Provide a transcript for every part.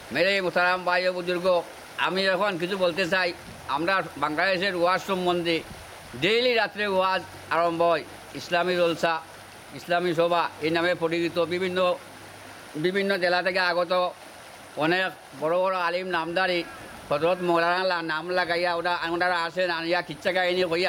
মেরে মোতারাম ভাই ও বুজুর্গ, আমি এখন কিছু বলতে চাই। আমরা বাংলাদেশের ওয়াজ সম্বন্ধে ডেইলি রাত্রে ওয়াজ আরম্ভ হয়। ইসলামী জলসা, ইসলামী সভা এই নামে পরিচিত। বিভিন্ন বিভিন্ন জেলা থেকে আগত অনেক বড় বড় আলিম নামদারি হজরত মৌলানা নাম লাগাইয়া ওনারা আসেন, আনিয়া কিচ্ছা কাহিনী কইয়া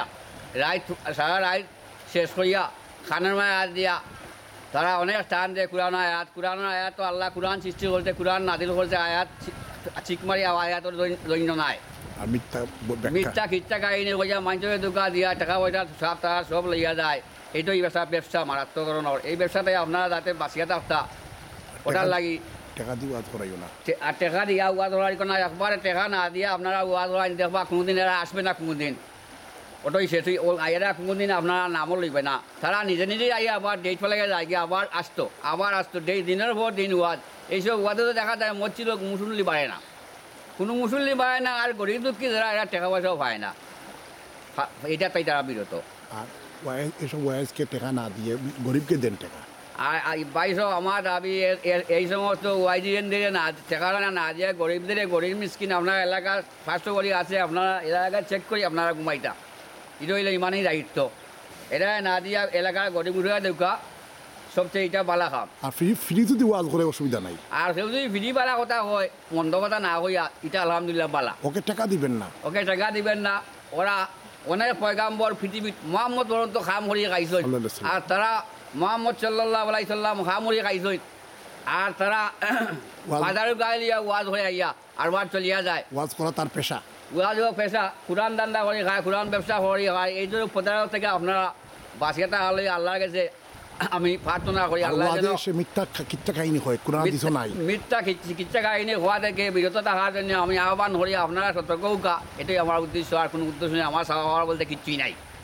সারা রাত শেষ করিয়া খানের মায় আয়াত দিয়া তারা অনেক স্থান দেয়। কোরআনের আয়াত তো আল্লাহ কোরআন সৃষ্টি করতে, কোরআন নাদিল করতে, আয়াত চিক মারি আয়াতর দৈন্য নাই। আর মিথ্যা খিচ্ছা কাহিনী কইয়া মানুষের দোকা দিয়া টাকা পয়সা সব তারা সব লইয়া যায়। এইটাই ব্যবসা মারাত্মক ধরনের। এই ব্যবসাতে আপনারা যাতে বাঁচিয়া থাকতা, ওটার লাগি টাকা দিয়ে ওয়াজ করাইও না। আর টেকা দিয়া ওয়াজ ধরার না, একবারে টেকা না দিয়া আপনারা ওয়াজ ধরাই দেখবা কোনোদিন এরা আসবে না। কোনোদিন ওটাই শেষ এরা কোনোদিন আপনারা নামও লইবে না। তারা নিজে নিজেই আইয়া আবার ডেট ফেলে যায় গিয়ে আবার আসতো দিনের পর দিন ওয়াজ। এইসব ওয়াজে তো দেখা যায় মসজিদ মুসল্লি বাড়ে না, কোনো মুসল্লি বাড়ে না। আর গরিব দুঃখী যারা এরা টাকা পয়সাও পায় না, এটা তাই তারা বিরত। আর এসব ওয়াজকে টাকা না দিয়ে গরিবকে দেন টাকা। আর বাইশ আমার দাবি এই সমস্ত ওয়াইজিএনদের না টাকা না দিয়ে গরিবদের, গরিব মিসকিন আপনার এলাকার স্বাস্থ্য করি আছে, আপনারা এলাকায় চেক করি আপনারা ঘুমাইটা। এটা হইলে ইমানই দায়িত্ব। এটা না দিয়া এলাকার গরিব উঠে দেখা সবচেয়ে এটা বালা খাম। আর ফ্রি যদি ওয়াজ করে অসুবিধা নাই। আর কেউ যদি ফ্রি বালা কথা হয়, মন্দ কথা না হইয়া, এটা আলহামদুলিল্লাহ বালা। ওকে টাকা দিবেন না, ওকে টাকা দিবেন না। ওরা অনেক পয়গাম্বর পৃথিবীত মোহাম্মদ পর্যন্ত খাম হরিয়ে খাইছে, আর তারা মোহাম্মদ সাল্লাল্লাহু আলাইহি সাল্লাম খাম হরিয়ে খাইছে। আর তারা বাজারের গায়ে লিয়া ওয়াজ হয়ে আইয়া আর ওয়াজ চলিয়া যায়। ওয়াজ করা তার পেশা, ওয়াজ পেশা। কোরআন দান্দা করে খায়, কোরআন ব্যবসা করে খায়। এই জন্য প্রতারক থেকে আপনারা বাঁচিয়ে হলে আল্লাহর কাছে আমি প্রার্থনা করি। আল্লাহ মিথ্যা কিচ্ছা কাহিনী হয়, কোরআন দিছো নাই। মিথ্যা কিচ্ছা কাহিনী হওয়া থেকে বিরত থাকার জন্য আমি আহ্বান করি, আপনারা সতর্ক হোক। এটাই আমার উদ্দেশ্য, আর কোনো উদ্দেশ্য নেই। আমার সাহা বলতে কিচ্ছুই নাই।